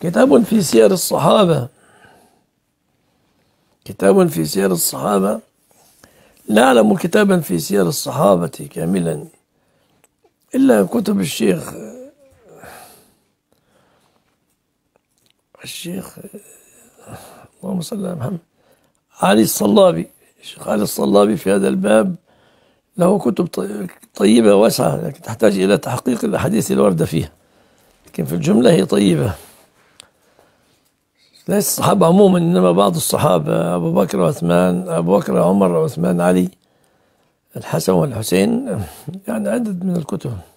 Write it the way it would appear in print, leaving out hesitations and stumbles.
كتاب في سير الصحابة. كتاب في سير الصحابة. لا أعلم كتابا في سير الصحابة كاملا إلا كتب الشيخ اللهم صل على محمد علي الصلابي. الشيخ علي الصلابي في هذا الباب له كتب طيبة واسعة، لكن تحتاج إلى تحقيق الأحاديث الواردة فيها، لكن في الجملة هي طيبة. ليس الصحابة عموما، إنما بعض الصحابة، أبو بكر وعثمان، أبو بكر عمر وعثمان علي، الحسن والحسين، يعني عدد من الكتب.